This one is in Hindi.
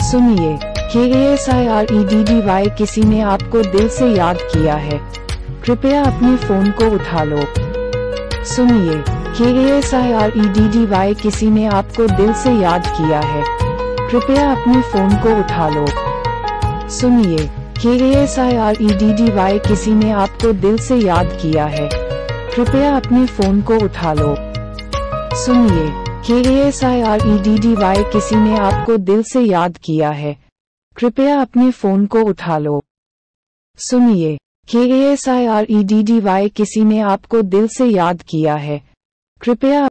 सुनिए, KASIREDDY किसी ने आपको दिल से याद किया है, कृपया अपने फोन को उठा लो। सुनिए, KASIREDDY किसी ने आपको दिल से याद किया है, कृपया अपने फोन को उठा लो। सुनिए, KASIREDDY किसी ने आपको दिल से याद किया है, कृपया अपने फोन को उठा लो। सुनिए, KASIREDDY किसी ने आपको दिल से याद किया है, कृपया अपने फोन को उठा लो। सुनिए, KASIREDDY किसी ने आपको दिल से याद किया है, कृपया